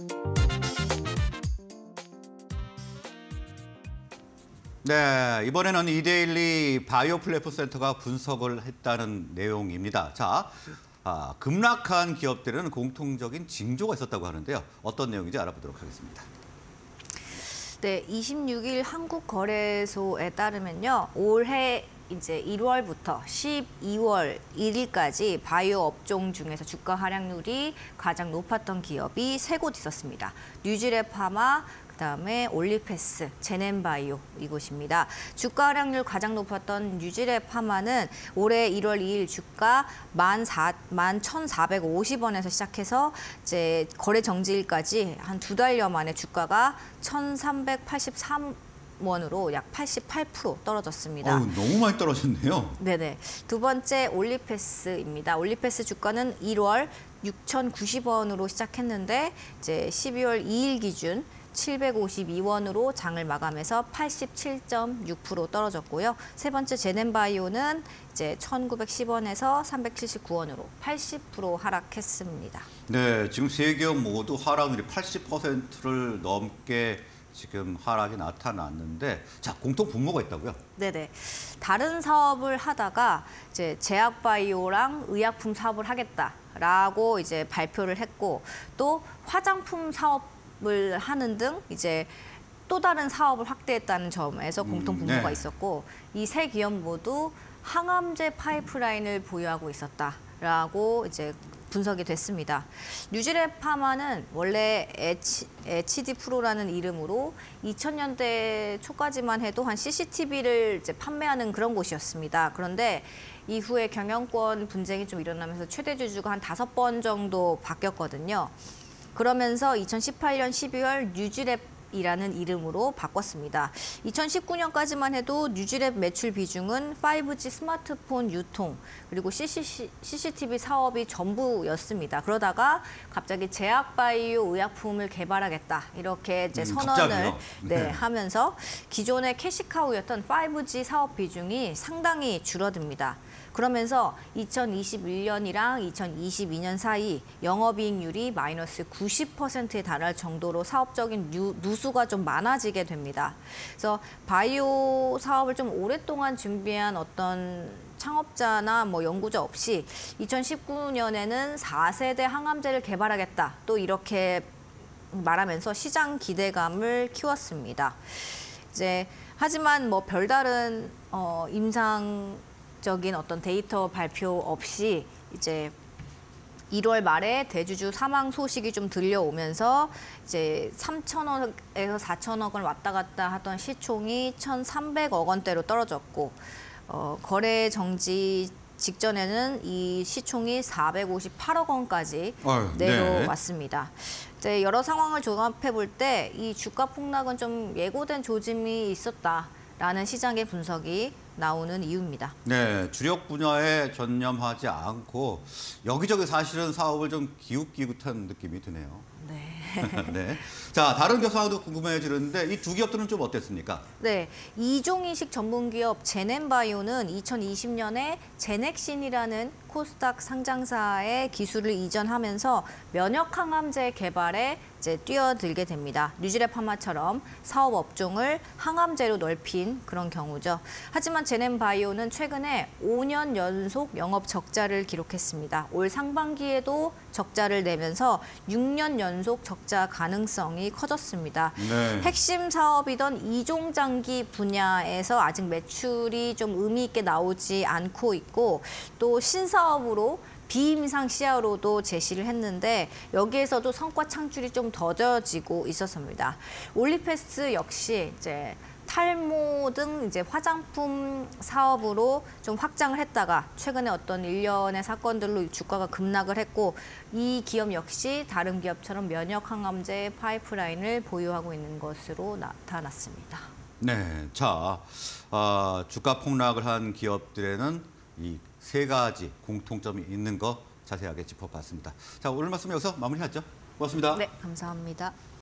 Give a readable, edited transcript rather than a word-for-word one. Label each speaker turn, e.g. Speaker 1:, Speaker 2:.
Speaker 1: 네, 이번에는 이데일리 바이오플랫폼 센터가 분석을 했다는 내용입니다. 자, 급락한 기업들은 공통적인 징조가 있었다고 하는데요. 어떤 내용인지 알아보도록 하겠습니다.
Speaker 2: 네, 26일 한국거래소에 따르면요. 올해 이제 1월부터 12월 1일까지 바이오 업종 중에서 주가 하락률이 가장 높았던 기업이 세 곳 있었습니다. 뉴질랩 파마, 그다음에 올리패스, 제넨바이오 이곳입니다. 주가 하락률 가장 높았던 뉴질랩 파마는 올해 1월 2일 주가 11,450원에서 시작해서 이제 거래 정지일까지 한 2달여 만에 주가가 1,383원으로 약 88% 떨어졌습니다.
Speaker 1: 너무 많이 떨어졌네요.
Speaker 2: 네네. 두 번째 올리패스입니다. 올리패스 주가는 1월 6,090원으로 시작했는데 이제 12월 2일 기준 752원으로 장을 마감해서 87.6% 떨어졌고요. 세 번째 제넨바이오는 이제 1,910원에서 379원으로 80% 하락했습니다.
Speaker 1: 네, 지금 세 기업 모두 하락률이 80%를 넘게 지금 하락이 나타났는데, 자, 공통 분모가 있다고요?
Speaker 2: 네네. 다른 사업을 하다가 이제 제약바이오랑 의약품 사업을 하겠다라고 이제 발표를 했고, 또 화장품 사업을 하는 등 이제 또 다른 사업을 확대했다는 점에서 공통 분모가
Speaker 1: 네.
Speaker 2: 있었고, 이 세 기업 모두 항암제 파이프라인을 보유하고 있었다라고 이제 분석이 됐습니다. 뉴질랩 파마는 원래 HD 프로라는 이름으로 2000년대 초까지만 해도 한 CCTV를 이제 판매하는 그런 곳이었습니다. 그런데 이후에 경영권 분쟁이 좀 일어나면서 최대 주주가 한 5번 정도 바뀌었거든요. 그러면서 2018년 12월 뉴질랩이라는 이름으로 바꿨습니다. 2019년까지만 해도 뉴질랩 매출 비중은 5G 스마트폰 유통, 그리고 CCTV 사업이 전부였습니다. 그러다가 갑자기 제약바이오 의약품을 개발하겠다, 이렇게 이제 선언을 하면서 기존의 캐시카우였던 5G 사업 비중이 상당히 줄어듭니다. 그러면서 2021년이랑 2022년 사이 영업이익률이 마이너스 90%에 달할 정도로 사업적인 누수가 좀 많아지게 됩니다. 그래서 바이오 사업을 좀 오랫동안 준비한 어떤 창업자나 뭐 연구자 없이 2019년에는 4세대 항암제를 개발하겠다, 또 이렇게 말하면서 시장 기대감을 키웠습니다. 이제 하지만 뭐 별다른 임상적인 어떤 데이터 발표 없이 이제 1월 말에 대주주 사망 소식이 좀 들려오면서 이제 3천억에서 4천억 원 왔다 갔다 하던 시총이 1,300억 원대로 떨어졌고, 거래 정지 직전에는 이 시총이 458억 원까지 내려왔습니다. 이제 여러 상황을 종합해 볼 때 이 주가 폭락은 좀 예고된 조짐이 있었다라는 시장의 분석이 나오는 이유입니다.
Speaker 1: 네, 주력 분야에 전념하지 않고 여기저기 사실은 사업을 좀 기웃기웃한 느낌이 드네요.
Speaker 2: 네.
Speaker 1: 네. 자, 다른 기업 상황도 궁금해지는데 이 두 기업들은 좀 어땠습니까?
Speaker 2: 네, 이종이식 전문기업 제넨바이오는 2020년에 제넥신이라는 코스닥 상장사의 기술을 이전하면서 면역 항암제 개발에 이제 뛰어들게 됩니다. 뉴질랩 파마처럼 사업 업종을 항암제로 넓힌 그런 경우죠. 하지만 제넨바이오는 최근에 5년 연속 영업 적자를 기록했습니다. 올 상반기에도 적자를 내면서 6년 연속 적자 가능성이 커졌습니다.
Speaker 1: 네.
Speaker 2: 핵심 사업이던 이종장기 분야에서 아직 매출이 좀 의미 있게 나오지 않고 있고, 또 신사업으로 비임상 CRO도 제시를 했는데 여기에서도 성과 창출이 좀 더뎌지고 있었습니다. 올리패스 역시 이제 탈모 등 이제 화장품 사업으로 좀 확장을 했다가 최근에 어떤 일련의 사건들로 주가가 급락을 했고, 이 기업 역시 다른 기업처럼 면역 항암제 파이프라인을 보유하고 있는 것으로 나타났습니다.
Speaker 1: 네, 자, 주가 폭락을 한 기업들에는 이 세 가지 공통점이 있는 거 자세하게 짚어봤습니다. 자, 오늘 말씀 여기서 마무리하죠. 고맙습니다.
Speaker 2: 네, 감사합니다.